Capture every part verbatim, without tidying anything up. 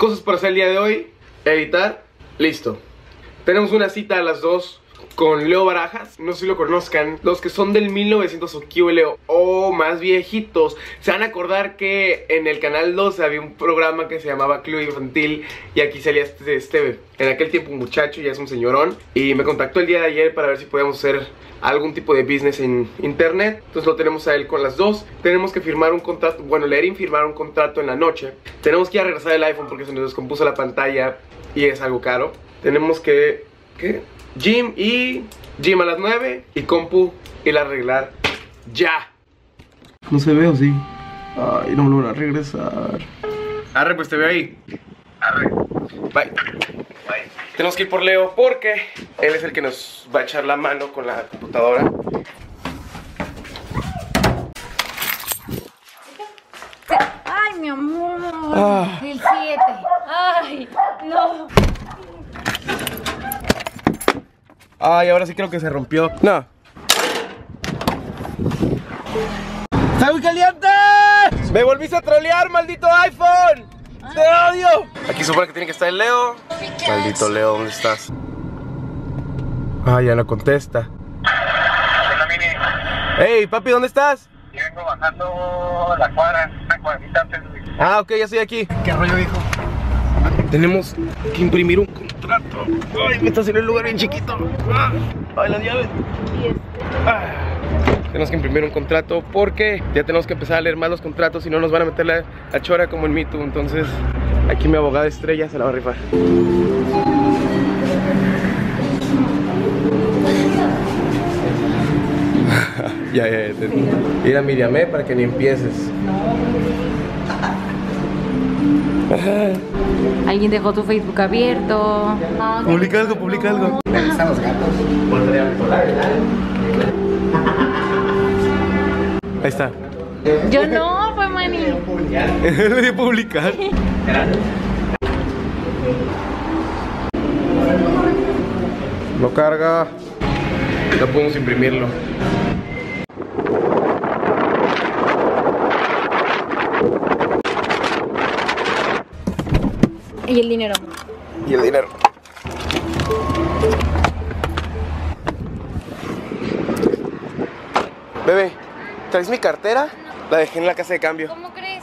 Cosas para hacer el día de hoy. Editar, listo. Tenemos una cita a las dos con Leo Barajas. No sé si lo conozcan. Los que son del mil novecientos o Q L o más viejitos se van a acordar que en el canal doce había un programa que se llamaba Club Infantil. Y aquí salía este, este en aquel tiempo un muchacho, ya es un señorón. Y me contactó el día de ayer para ver si podíamos hacer algún tipo de business en internet. Entonces lo tenemos a él con las dos. Tenemos que firmar un contrato, bueno, leer y firmar un contrato en la noche. Tenemos que ir a regresar el iPhone porque se nos descompuso la pantalla y es algo caro. Tenemos que... ¿qué? Gym y... Gym a las nueve y compu ir a arreglar ya. No se ve, ¿o sí? Ay, no me lo van a regresar. Arre, pues te veo ahí. Arre. Bye. Bye. Tenemos que ir por Leo porque él es el que nos va a echar la mano con la computadora. Ay, mi amor. Ah. El siete. Ay, no. Ay, ahora sí creo que se rompió. No. ¡Está muy caliente! ¡Me volviste a trolear, maldito iPhone! ¡Te odio! Aquí supone que tiene que estar el Leo. Maldito Leo, ¿dónde estás? Ah, ya no contesta. Hey, papi, ¿dónde estás? Vengo bajando la cuadra, una cuadrita antes. Ah, ok, ya estoy aquí. ¿Qué rollo, hijo? Tenemos que imprimir un contrato. Ay, me estacioné en un lugar bien chiquito. Ay, las llaves. Ah. Tenemos que imprimir un contrato porque ya tenemos que empezar a leer más los contratos. Si no nos van a meter la, la chora como en Me Too. Entonces aquí mi abogada estrella se la va a rifar. Ya, ya, ya. Ir a Miriamé para que ni empieces. Alguien dejó tu Facebook abierto. Publica algo, publica algo. Me gustan los gatos. Ahí está. Yo no, fue Manny. Lo voy a publicar. Lo carga. No podemos imprimirlo. Y el dinero. Y el dinero. Bebé, ¿traes mi cartera? La dejé en la casa de cambio. ¿Cómo crees?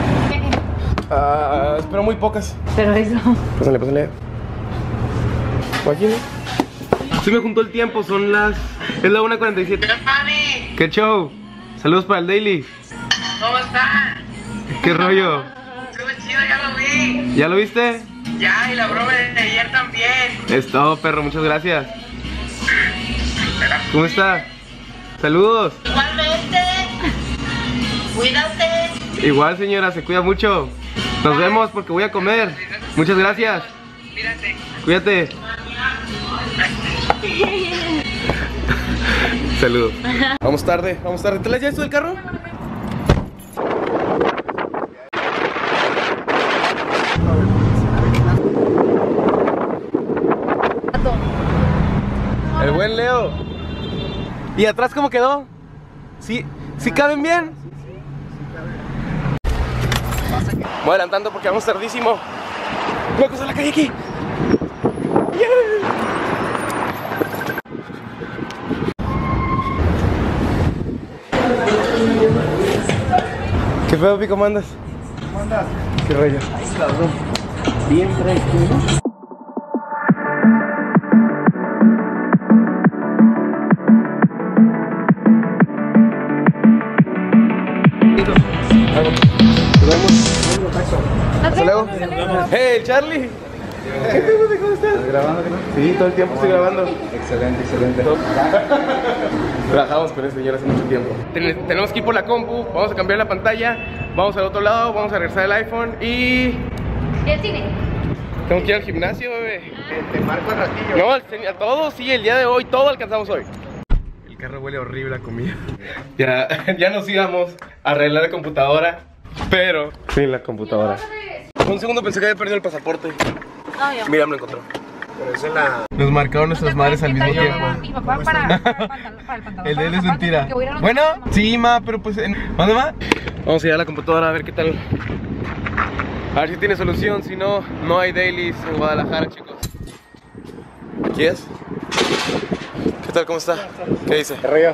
Ah, espero muy pocas. Pero eso. Pásale, pásale. Aquí, ¿no? Se me juntó el tiempo, son las... Es la una cuarenta y siete. ¿Qué show? Saludos para el Daily. ¿Cómo estás? ¿Qué rollo? Estuvo chido, ya lo vi. ¿Ya lo viste? Ya, y la broma de ayer también. Es todo, perro, muchas gracias. ¿Cómo está? Saludos. Igualmente. Cuídate. Igual, señora, se cuida mucho. Nos vemos porque voy a comer. Muchas gracias. Cuídate. Cuídate. Saludos. Vamos tarde, vamos tarde. ¿Te las llevas tú del carro? El buen Leo. ¿Y atrás cómo quedó? ¿Sí, sí caben bien? Voy adelantando porque vamos tardísimo. Voy a cruzar la calle aquí. Yeah. ¿Qué pedo, Pi? ¿Cómo andas? ¿Cómo andas? ¿Qué rollo? Ahí, cabrón. Bien tranquilo. Hasta luego. Hey, Charlie. ¿Qué te gusta? ¿Cómo estás? ¿Estás grabando, no? Sí, todo el tiempo estoy grabando. Excelente, excelente. Trabajamos con ese señor hace mucho tiempo. Ten- tenemos que ir por la compu, vamos a cambiar la pantalla, vamos al otro lado, vamos a regresar el iPhone y... El cine. Tengo que ir al gimnasio, bebé. Te marco el ratillo. No, el- a todo, sí, el día de hoy, todo alcanzamos hoy. El carro huele horrible a comida. Ya, ya nos íbamos a arreglar la computadora, pero sin la computadora. Un segundo pensé que había perdido el pasaporte. Ay, Mira, me lo encontró. Pero es en la... Nos marcaron nuestras madres al mismo Yo, tiempo. Mi papá para, para, el pantalón, para el pantalón. El de él es Para los mentira. zapatos, porque voy a ir a los Bueno, zapatos. sí, ma, pero pues... En... ¿Dónde, ma? Vamos a ir a la computadora a ver qué tal. A ver si tiene solución, si no, no hay dailies en Guadalajara, chicos. ¿Quieres? ¿Qué tal? ¿Cómo está? ¿Qué dice? Río.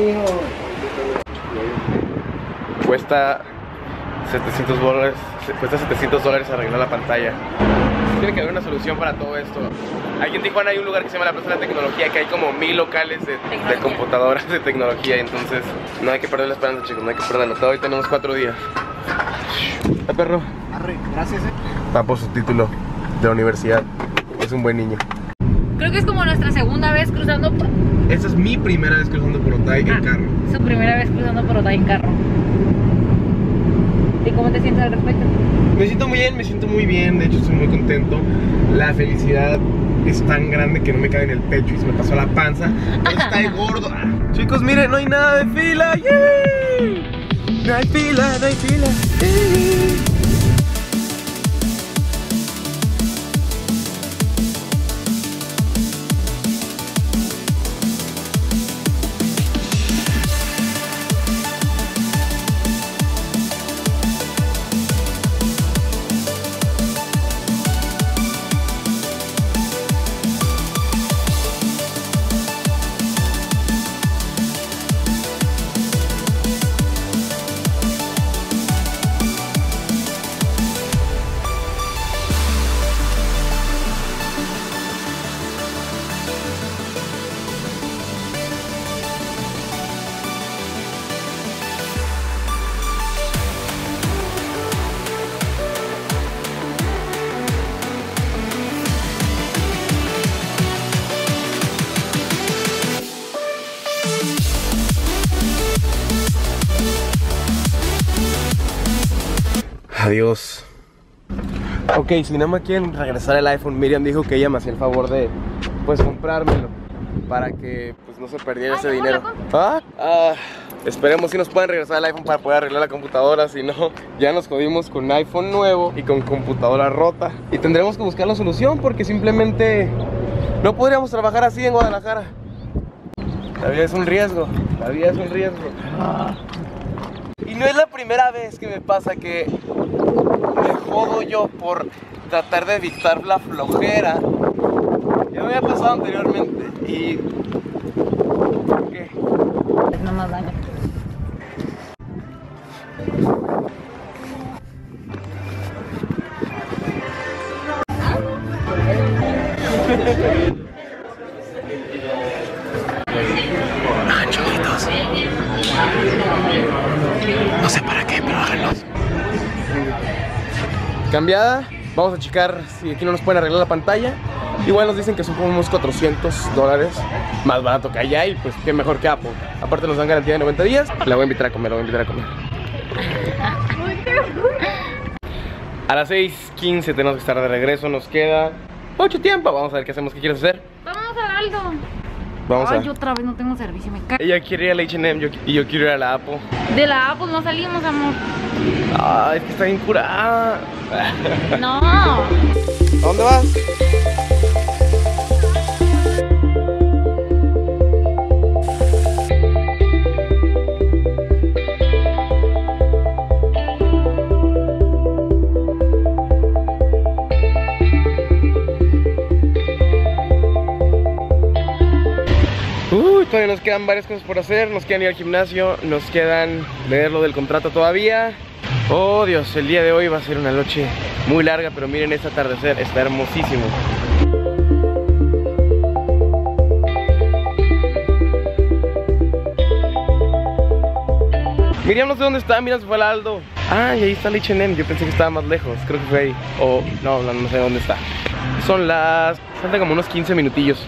Cuesta setecientos dólares, cuesta setecientos dólares arreglar la pantalla. Tiene que haber una solución para todo esto. Aquí en Tijuana hay un lugar que se llama la Plaza de la Tecnología, que hay como mil locales de, de computadoras de tecnología. Y entonces no hay que perder la esperanza, chicos, no hay que perderla. Hoy tenemos cuatro días. ¿Eh, perro? Arre, gracias, eh. Va por su título de la universidad. Es un buen niño. Creo que es como nuestra segunda vez cruzando por... Esta es mi primera vez cruzando por Otay en Ah, carro. Su primera vez cruzando por Otay en carro. ¿Y cómo te sientes al respecto? Me siento muy bien, me siento muy bien. De hecho estoy muy contento. La felicidad es tan grande que no me cabe en el pecho y se me pasó la panza. Pero está de gordo. Ah. Chicos, miren, no hay nada de fila. ¡Yay! No hay fila, no hay fila. ¡Yay! Adiós. Ok, si no me quieren regresar el iPhone, Miriam dijo que ella me hacía el favor de, pues, comprármelo para que, pues, no se perdiera Ay, ese no, dinero. la ¿Ah? Ah, esperemos si nos pueden regresar el iPhone para poder arreglar la computadora. Si no, ya nos jodimos con iPhone nuevo y con computadora rota. Y tendremos que buscar la solución porque simplemente no podríamos trabajar así en Guadalajara. La vida es un riesgo, la vida es un riesgo. Y no es la primera vez que me pasa que me jodo yo por tratar de evitar la flojera. Ya me había pasado anteriormente y... ¿qué? No más daño. Ancholitos. No sé para qué, pero háganlos. Cambiada, vamos a checar si aquí no nos pueden arreglar la pantalla. Igual nos dicen que son como unos cuatrocientos dólares más barato que allá y pues qué mejor que Apple. Aparte nos dan garantía de noventa días. La voy a invitar a comer, la voy a invitar a comer. A las seis quince tenemos que estar de regreso, nos queda mucho tiempo. Vamos a ver qué hacemos, qué quieres hacer. Vamos a Aldo. Vamos Ay, a... yo otra vez no tengo servicio, me cago. Ella quiere ir a la H and M y yo quiero ir a la Apple. De la Apple no salimos, amor. Ay, es que está bien curada. No. ¿A dónde vas? Uy, todavía nos quedan varias cosas por hacer. Nos quedan ir al gimnasio, nos quedan leer lo del contrato todavía. Oh Dios, el día de hoy va a ser una noche muy larga, pero miren este atardecer, está hermosísimo. Miriam no sé dónde está, mira, se fue al Aldo. Ah, y ahí está el H and M, yo pensé que estaba más lejos, creo que fue ahí. O no, no, no sé dónde está. Son las... faltan como unos quince minutillos.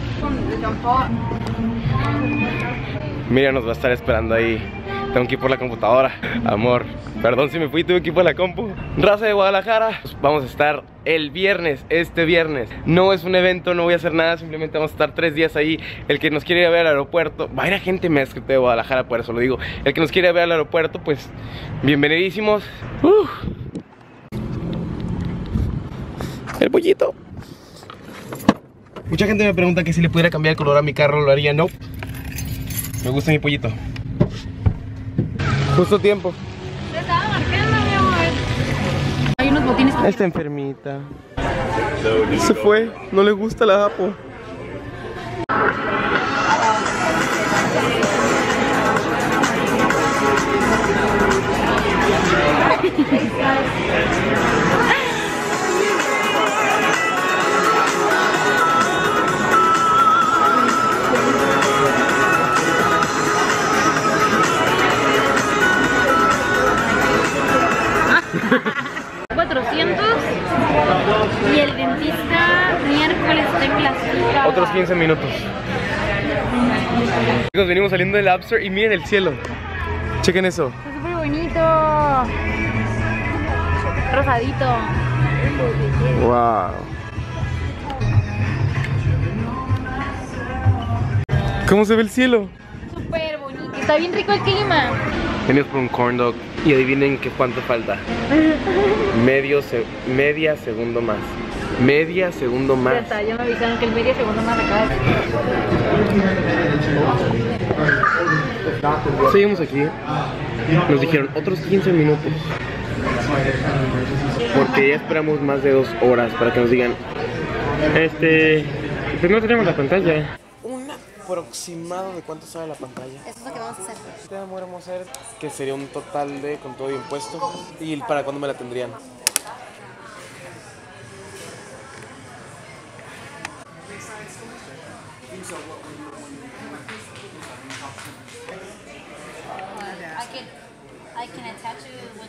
Miriam nos va a estar esperando ahí. Tengo que ir por la computadora. Amor, perdón si me fui, tuve que ir por la compu. Raza de Guadalajara, vamos a estar el viernes, este viernes. No es un evento, no voy a hacer nada, simplemente vamos a estar tres días ahí. El que nos quiere ir a ver al aeropuerto, va a ir a gente, me ha escrito de Guadalajara, por eso lo digo. El que nos quiere ir a ver al aeropuerto, pues bienvenidísimos. uh. El pollito. Mucha gente me pregunta que si le pudiera cambiar el color a mi carro, lo haría. No, me gusta mi pollito. Justo tiempo. Te estaba marcando, mi amor. Hay unos Lo tienes que... Está enfermita. Se fue, no le gusta la Apo. cuatrocientos y el dentista miércoles está en clase. Otros quince minutos. Chicos, venimos saliendo del App Store y miren el cielo. Chequen eso. Está súper bonito. Rosadito. Wow. ¿Cómo se ve el cielo? Súper bonito. Está bien rico el clima. Venimos por un corn dog y adivinen qué cuánto falta. Medio se media segundo más. Media segundo más. Ya está, ya me avisaron que el medio segundo más acaba de... Seguimos aquí. Nos dijeron otros quince minutos. Porque ya esperamos más de dos horas para que nos digan. Este. Pues no tenemos la pantalla. Un aproximado de cuánto sale la pantalla. Eso es lo que vamos a hacer. ¿Qué vamos a hacer? Que sería un total de con todo impuesto. ¿Y para cuándo me la tendrían? I can, I can attach it with